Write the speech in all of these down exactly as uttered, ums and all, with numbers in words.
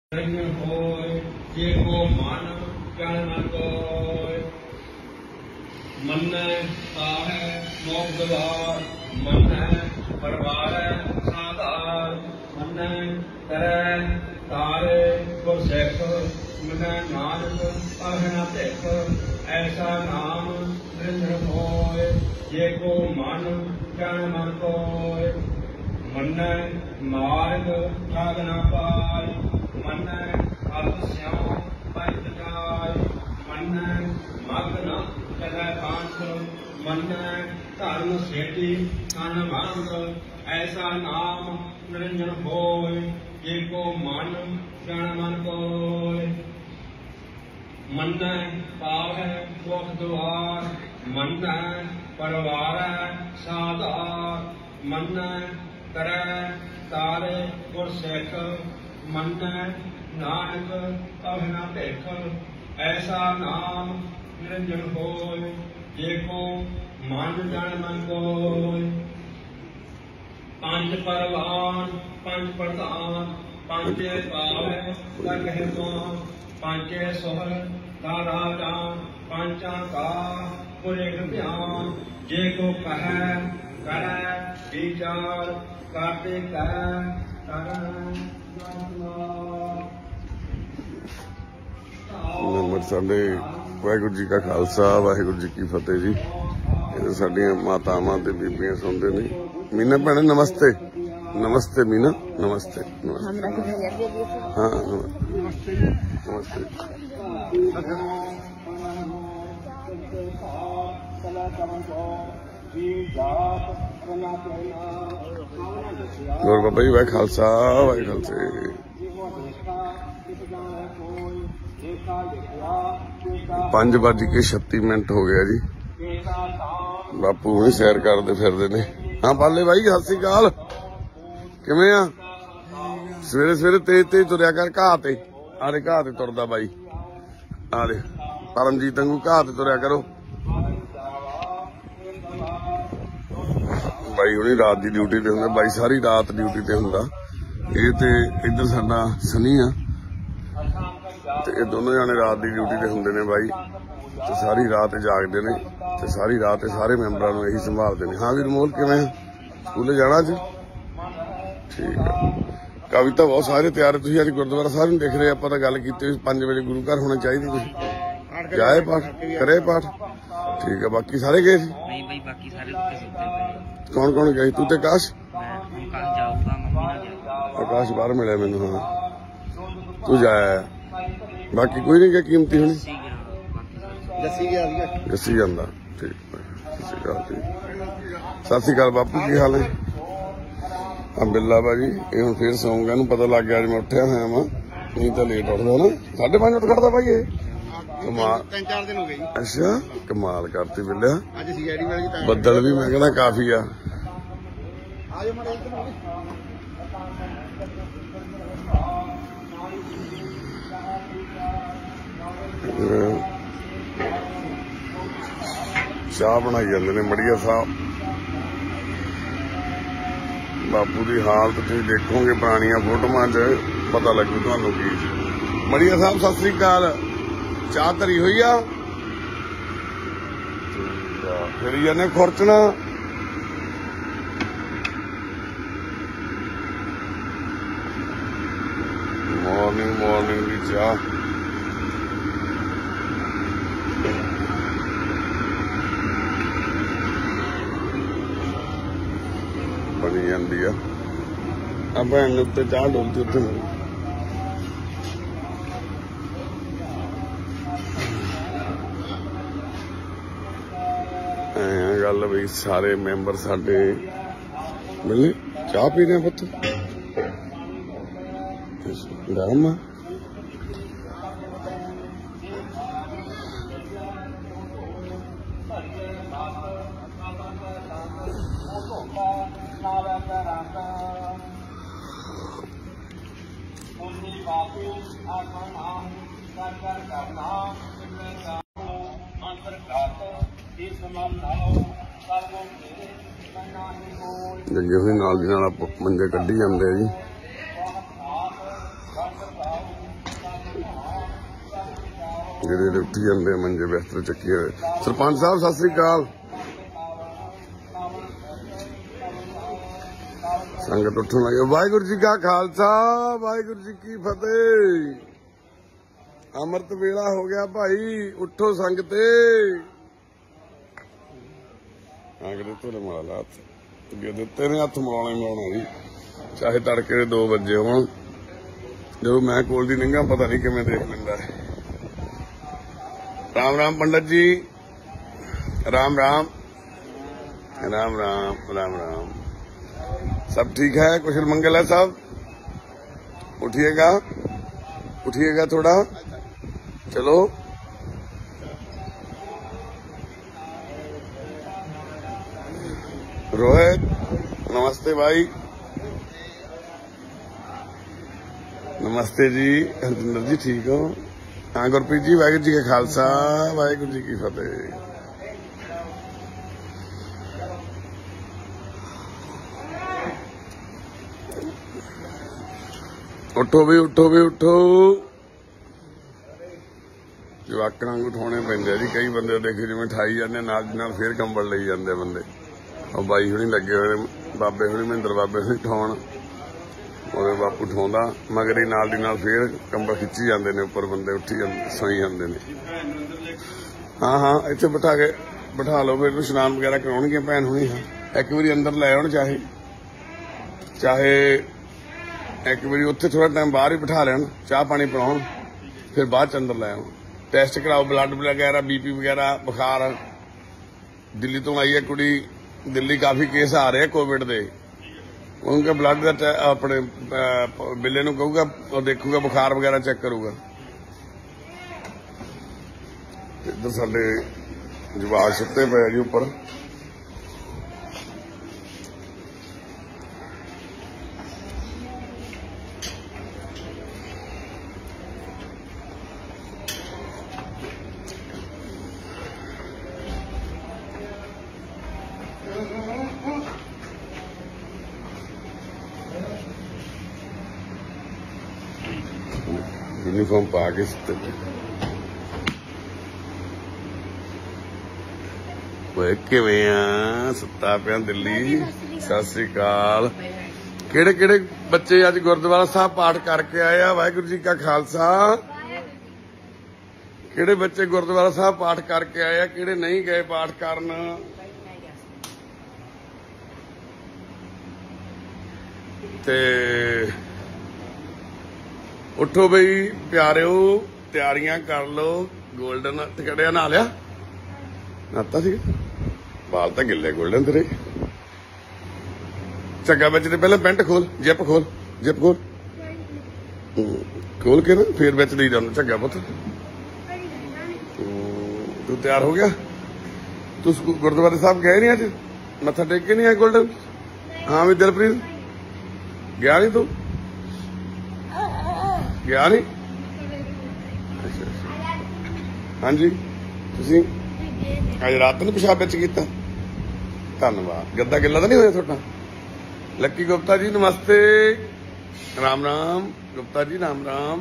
होय जे को मानव ज्ञान कोय मन ताहे मोक्ष द्वार मन परवार साधार मन करे तारे को सेख मन नानक अहना देख ऐसा नाम निरंजन होय जे को मानव ज्ञान कोय मन मार्ग लाग न पाय मन अत स्याओ पंच जाय मन मग्न कदै कांस मन धर्म सेठी तन भांग ऐसा नाम निरंजन होय जे को मन जन मन कोय मन पावै सुख द्वार मन परवार साधार मन करे तारे गुर सेख मन नानक अहना देख ऐसा नाम निरंजन होय जे को मन जन मन कोय पंच परवान पंच प्रधान पंचे पावै कह पंचे सोहर दारा जान पंचा का पुरे ध्यान जे को कह करे विचार करते कह नंबर साढ़े वाहिगुरू जी का खालसा वाहिगुरू जी की फतेह जी। ये साडियां मातावां ते बीबियां सुनते ने। मीना भैणे नमस्ते नमस्ते मीना नमस्ते नमस्ते हाँ नमस्ते और बाबा जी वाहे खालसा वाहे खालसे। पांच बज के छत्ती मिनट हो गया जी। बापू हुणे सैर करते फिरते ने। हाँ पाले भाई सत श्री अकाल किवें आ? सवेरे सवेरे तेज तेज तुरया कर घाह ते। आरे घाह ते तुरदा बाई आरे परमजीत वांगू घाह ते तुरया करो। बाई हुणे रात की ड्यूटी ते हुंदा। बाई सारी रात ड्यूटी ते हुंदा। ये ते इधर साडा सनी आ ते ये दोनों जाने रात की ड्यूटी ते हुंदे ने बाई ते सारी रात जागदे ने ते सारी रात सारे मैंबरां नूं यही संभालदे ने। हाँ वीर मोल किवें स्कूले जाना जी ठीक है। कविता बहुत सारे तैयार है। तुसीं अज गुरुद्वारा साहब नूं देख रहे आपां तां गल कीती पांच बजे गुरु घर होना चाहिए। तुसीं जाए पाठ करे पाठ ठीक है। बाकी सारे गए सी? नहीं भाई बाकी सारे कौन कौन गए? तू ते आकाश? आकाश बाहर मिले मैनू। हाँ तू जाया बाकी कोई नहीं गया? कीमती होनी जस्सी जांदा ठीक। सत श्री अकाल बापू की हाल है? हाँ बिल्ला भाजी ये हम फिर सौंगा नूं पता लग गया अज मैं उठिया होया वां नहीं तो लेट उठदा ना साढ़े पांच उठ खड़दा भाई। ये कमाल तीन चार दिन हो गए। अच्छा कमाल करती बिल्लिया। बदल भी मैं कहना काफी आ। चाह बनाई जाते ने मड़िया साहब। बापू की हालत तुम देखोगे पुरानिया फोटों च पता लगू तुहानू की। मड़िया साहब सत श्री अकाल चाह धरी हुई आ फिर जाने खुरचना। मॉर्निंग मॉर्निंग की चाह बनी जाती है। भैन ने उत्ते चाह डोलती उत्ते गल बई सारे मैंबर साडे मिले चाह पी रहे पुत गरम आ। जगे हुए नाल दी नाल मंजे कड्ढी जांदे जी। ਜਿਹੜੇ ਉੱਠੀ ਜਾਂਦੇ ਮੰਜੇ ਬਿਸਤਰੇ ਚੱਕੇ ਹੋਏ। ਸਰਪੰਚ ਸਾਹਿਬ ਸਤਿ ਸ੍ਰੀ ਅਕਾਲ। ਸੰਗਤ ਉੱਠਣ ਲੱਗੇ। ਵਾਹਿਗੁਰੂ ਜੀ ਕਾ ਖਾਲਸਾ ਵਾਹਿਗੁਰੂ ਜੀ ਕੀ ਫਤਿਹ। ਅੰਮ੍ਰਿਤ ਵੇਲਾ ਹੋ ਗਿਆ ਭਾਈ, ਉੱਠੋ ਸੰਗਤੇ। ਆਂਗੜੇ ਧੋਲੇ ਮਾਲਾ ਅੱਗੇ ਦਿੱਤੇ ਨੇ, ਹੱਥ ਮਲਾਉਣੇ ਮਲਾਉਣਾ ਜੀ, ਚਾਹੇ ਤੜਕੇ ਦੇ ਦੋ ਵਜੇ ਹੋਣ। ਜਦੋਂ ਮੈਂ ਕੋਲ ਦੀ ਨਿੰਗਾ ਪਤਾ ਨਹੀਂ ਕਿਵੇਂ ਦੇਖ ਲੈਂਦਾ ਹੈ। राम राम पंडित जी, राम राम राम राम राम राम। सब ठीक है, कुशल मंगल है सब। उठिएगा उठिएगा थोड़ा, चलो। रोहित नमस्ते भाई। नमस्ते जी। हरजिंदर जी ठीक हो? हाँ गुरप्रीत जी, वाहिगुरू जी का खालसा वाहिगुरू जी की फतेह। उठो भी उठो भी उठो। जवाकड़ां नूं उठाने पैंदे जी। कई बंदे देखे जिवें ठाई जांदे, नाल दी नाल फिर कंबल लई जांदे बंदे। और बाई हुणी लगे होए, बाबे हुणी महिंदर बाबे हुणी उठाउण, ਉਹਦੇ ਬਾਪੂ ਠਾਉਂਦਾ ਮਗਰ ਹੀ ਨਾਲ ਦੀ ਨਾਲ ਫੇਰ ਕੰਬਲ ਖਿੱਚੀ ਜਾਂਦੇ ਨੇ ਉੱਪਰ, ਬੰਦੇ ਉੱਠੀ ਜਾਂਦੇ ਸੌਈ ਜਾਂਦੇ ਨੇ। ਹਾਂ ਹਾਂ ਇੱਥੇ ਬਿਠਾ ਕੇ ਬਿਠਾ ਲਓ, ਫਿਰ ਇਸ਼ਨਾਨ ਵਗੈਰਾ ਕਰਾਉਣਗੇ ਭੈਣ ਹੁਣੀ। ਹਾਂ ਇੱਕ ਵਾਰੀ ਅੰਦਰ ਲੈ ਆਉਣ, ਚਾਹੇ ਚਾਹੇ ਇੱਕ ਵਾਰੀ ਉੱਥੇ ਥੋੜਾ ਟਾਈਮ ਬਾਹਰ ਹੀ ਬਿਠਾ ਲੈਣ, ਚਾਹ ਪਾਣੀ ਪਿਲਾਉਣ, ਫਿਰ ਬਾਅਦ ਚ ਅੰਦਰ ਲੈ ਆਉਣ। ਟੈਸਟ ਕਰਾਓ, ਬਲੱਡ ਵਗੈਰਾ, ਬੀਪੀ ਵਗੈਰਾ, ਬੁਖਾਰ। ਦਿੱਲੀ ਤੋਂ ਆਈ ਹੈ ਕੁੜੀ, ਦਿੱਲੀ ਕਾਫੀ ਕੇਸ ਆ ਰਹੇ ਕੋਵਿਡ ਦੇ। उनका ब्लड का अपने बिल्ले नूं कहूगा, और देखूगा बुखार वगैरह चेक करूगा। इधर साडे जवाक सुते पे जी उपर। यूनिफॉर्म पा के सुते किवें सुता पिया दिल्ली। सत श्री अकाल। किहड़े किहड़े बच्चे अज गुरुद्वारा साहब पाठ करके आए आ? वाहिगुरू जी का खालसा। किहड़े बच्चे गुरुद्वारा साहब पाठ करके आए आ, किहड़े नहीं गए पाठ करन? ते उठो बई प्यारिओ, तैयारियां कर लो। गोल्डन कड़िया नहा लिया? नाता सी? बाल तो गिले गोल्डन तेरे। झग्गा बिच ते पहले पेंट खोल, जिप खोल, जिप खोल खोल के ना फिर बिच दी जाना झग्गा पुत। तू तैयार हो गया? तू गुरुद्वारे साहब गए नहीं अज? मत्था टेक के नहीं आए गोल्डन? हाँ भी दिलप्रीत गया नहीं? तू गया नहीं? अच्छा अच्छा। हाँ जी, तुसीं अज रात नूं पेशाब विच कीता? धन्नवाद। गद्दा गिला तो नहीं होया तुहाडा? लक्की गुप्ता जी नमस्ते, राम राम। गुप्ता जी राम राम।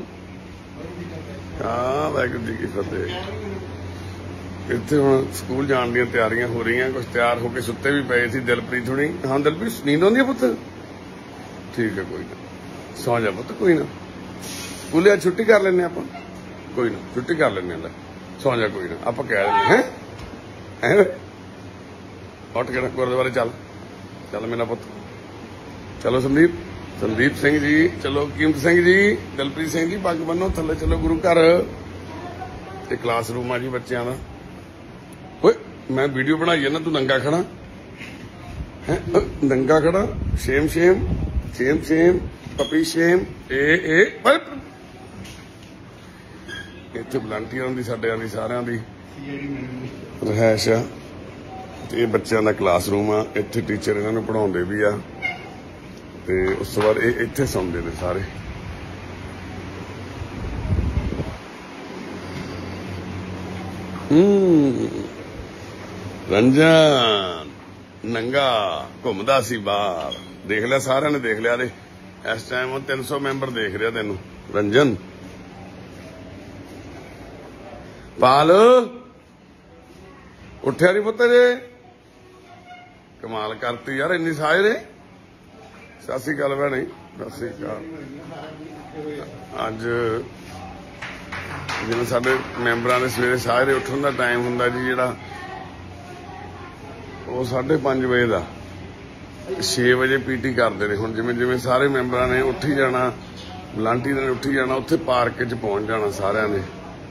हाँ वाहिगुरू जी की फतेह। इत्थे हुण स्कूल जाण दीयां तैयारियां हो रही, कुछ तैयार होके सुत्ते भी पए सी। दिलप्रीत हुणी। हाँ दिलप्रीत नींद आउंदी है पुत्त? ठीक है, कोई ना, सौ जा पुत्त, कोई ना। स्कूले आज छुट्टी कर लेने, आप कोई ना छुट्टी कर लेने, सौ जा, कोई ना, आप कह दें हैं। उठ के गुरुद्वारे चल, चल मेरा पुत, चलो संदीप, संदीप सिंह जी, चलो कीमत सिंह जी, दिलप्रीत सिंह जी, पग बनो थले, चलो गुरु घर। क्लास रूम आ जी बच्चों का। ओए मैं वीडियो बनाई है ना, तू नंगा खड़ा है? नंगा खड़ा, shame shame shame shame puppy shame. ए ए इत्थे वलंटियरां दी साडियां दी सारियां दी रहायश आ ते बच्चों का क्लास रूम आ। इत्थे टीचर इन्हां नूं पढ़ाउंदे भी आ ते उस तो बाद इत्थे सौंदे ने सारे। हम्म रंजन नंगा घुमदा सी बाहर, देख लिया सारिਆਂ ने, देख लिया। इस टाइम तीन सौ मैंबर देख रहा तेन रंजन। पाल उठ्या नहीं पुत्त जे कमाल करती यार इन्नी साजरे सत श्री अकाल भैणे सत श्री अकाल अज जिवें साडे मैंबरां दे सवेरे साजरे उठण दा टाइम हुंदा जी जिहड़ा वो साढ़े पांच बजे का छे बजे पीटी करते हैं। हुण जिवें जिवें सारे मैंबरां ने उठ ही जाना लांटी ने उठ ही जाना उत्थे पार्क च पहुंच जाना सारिਆਂ ने।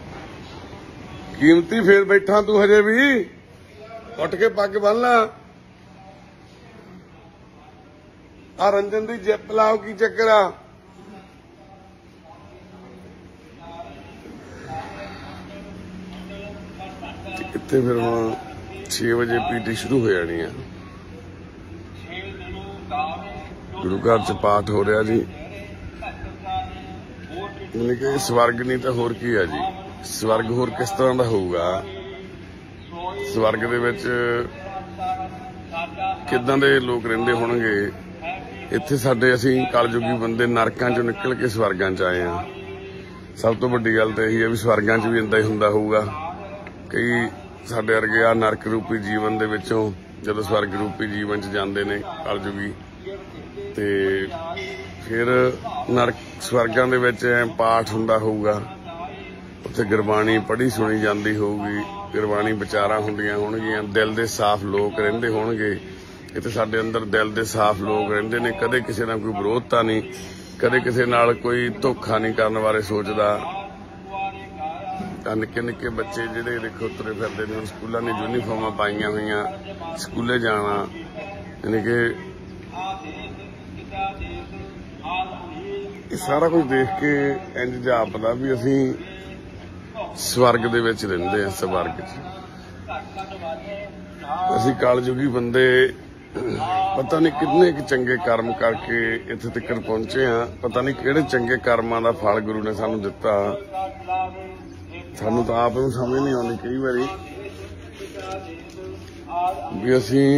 कीमती फिर बैठा तू हजे भी उठ के पग बन ला आ रंजन दी जिप लाओ की चक्कर आ इत्थे फिर हुण छे बजे पीटी शुरू हो जानी है। गुरु घर च पाठ हो रहा जी यानी कि स्वर्ग नहीं तो होर की है जी। स्वर्ग होर किस तरह का होगा स्वर्ग दे विच किदां दे लोग रहिंदे होणगे। इत्थे साडे असीं कलयुगी बंदे नरकां चों निकल के स्वर्गां च आए हैं। सब तो वड्डी गल तो यही है भी स्वर्गां च भी इदां ही हुंदा होऊगा। कई साडे वर्गे आ नरक रूपी जीवन दे विचों जदों स्वर्ग रूपी जीवन च जांदे ने कलयुगी ते फिर नरक स्वर्गां दे विच पाठ हुंदा होऊगा। उत्थे गुरबाणी पढ़ी सुनी जांदी होऊगी गुरबाणी विचारां हुंदियां होणगीਆਂ दिल दे साफ लोग रहिंदे होणगे। इत्थे साडे अंदर दिल दे साफ लोग रहिंदे ने कदे किसी नाल कोई विरोधता नहीं कदे किसी नाल कोई धोखा नहीं करन बारे सोचदा। निक्के निक्के बच्चे जिहड़े देखो तुरे फिरदे ने स्कूलों ने यूनीफॉर्मां पाईयां होईयां स्कूले जाना यानी कि सारा कुछ देख के इंज जापदा भी असीं स्वर्ग दे विच रहिंदे आ। स्वर्ग च असीं कलयुगी बंदे पता नहीं कितने कि चंगे कर्म करके इत्थे तक पहुंचे हैं। पता नहीं किहड़े चंगे कर्मां दा फल गुरु ने सानूं दित्ता सानू तो आप नूं समझ नहीं आती कई बारी भी असीं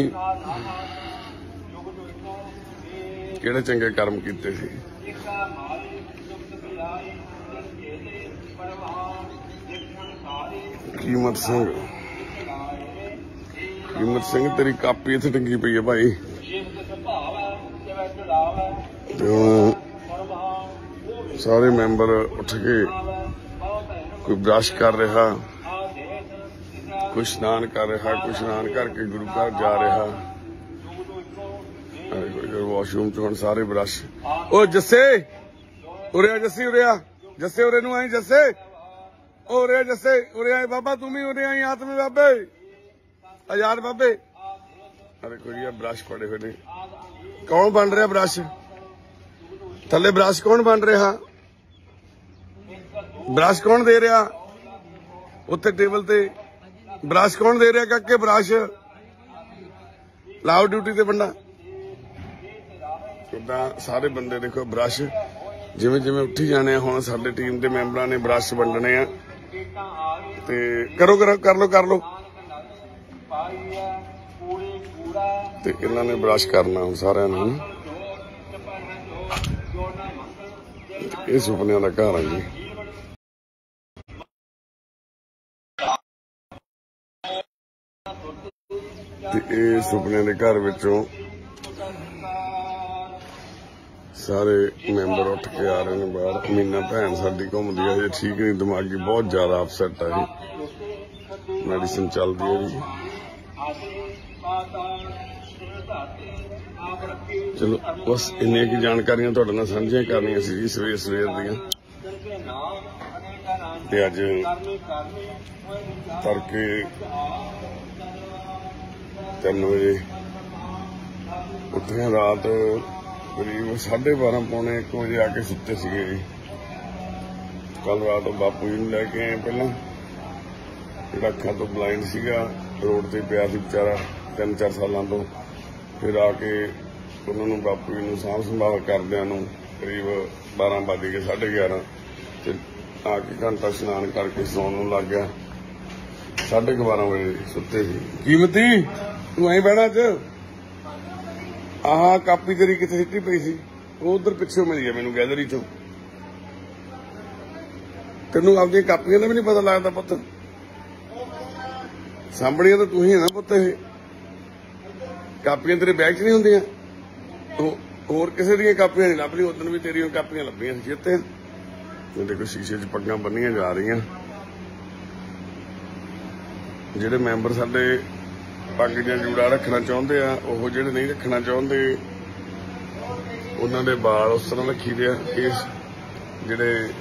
किहड़े चंगे कर्म कीते सी। कीमत सिंह कीमत सिंह तेरी कापी इत्थे टंगी पई है भाई ते सारे मैंबर उठ के कोई ब्रश कर रहा कोई स्नान कर रहा कोई स्नान करके गुरु घर जा रहा कोई वॉशरूम च हुण सारे ब्रश। ओ जस्से उरे आ जस्सी उरे आ जस्से उरे नूं आई जस्से ओ उरे आ जस्से उरे आई बाबा तुम ही उरे आई आत्मे बाबे आजाद बाबे। अरे कोई ब्रश पड़े हुए ने कौन बन रहा ब्रश थले ब्रश कौन बन रहा ब्रश कौन दे रहा उत्थे टेबल ते ब्रश कौन दे रहा काके ब्रश लाओ ड्यूटी ते बंदा उदा सारे बंदे देखो ब्रश जिवें जिवें उठी जाने हुण साडे टीम दे मैंबरां ने ब्रश वंडने आ ते करो करो कर लो कर लो ते इन्हां ने ब्रश करना हुण सारिआं नूं। इह सुपनिआं दा घर है जी ते सुपने के घर विचों सारे मैंबर उठ के आ रहे हैं बाहर। मीना भैन साडी घूमदी है जी ठीक नहीं दिमागी बहुत ज्यादा अपसैट है जी मेडिसिन चलती है जी। चलो बस इन्नी की जानकारियां तुहाडे नाल साझियां करनियां सी जी सवेर सवेर दियां ते अज तड़के तीन बजे उठे रात करीब साढ़े बारह पौने एक बजे आके सुते सीगे जी। कल रात बापू जी लैके आए पहला जिहड़ा अखां तो ब्लाइंड सीगा रोड ते पिया सी बेचारा तीन चार सालों तो फिर आके उन्होंने बापू जी साफ संभाल करदिआं नूं करीब बारह बज के साढ़े ग्यारह ते आके घंटा स्नान करके सौण नूं लग गया साढ़े बारह बजे सुते सी। कीमती तू आई बहना च आह कापी तेरी कितने सिटी पई सी वो उधर पिछों मिल गया मैनू गैलरी चो तेनू आपदी कापियां का भी नहीं पता लगता पुत्त ਸਾਂਭਣੀਆਂ ਤਾਂ ਤੂੰ ਹੀ ਹੈ ਨਾ ਪੁੱਤ। ਇਹ ਕਾਪੀਆਂ ਤੇਰੇ ਬੈਗ 'ਚ ਨਹੀਂ ਹੁੰਦੀਆਂ? ਉਹ ਹੋਰ ਕਿਸੇ ਦੀਆਂ ਕਾਪੀਆਂ ਨਹੀਂ ਲੱਭ ਲਈ, ਉਦੋਂ ਵੀ ਤੇਰੀਆਂ ਕਾਪੀਆਂ ਲੱਭੀਆਂ ਸੀ ਚੇਤੇ। ਇਹ ਦੇਖੋ ਸ਼ੀਸ਼ੇ 'ਚ ਪੱਗਾਂ ਬੰਨੀਆਂ ਜਾ ਰਹੀਆਂ। ਜਿਹੜੇ ਮੈਂਬਰ ਸਾਡੇ ਪੱਗ ਜਾਂ ਜੂੜਾ ਰੱਖਣਾ ਚਾਹੁੰਦੇ ਆ, ਉਹ ਜਿਹੜੇ ਨਹੀਂ ਰੱਖਣਾ ਚਾਹੁੰਦੇ ਉਹਨਾਂ ਦੇ ਵਾਲ ਉਸ ਤਰ੍ਹਾਂ ਰੱਖੀ ਦੇ ਆ। ਇਸ ਜਿਹੜੇ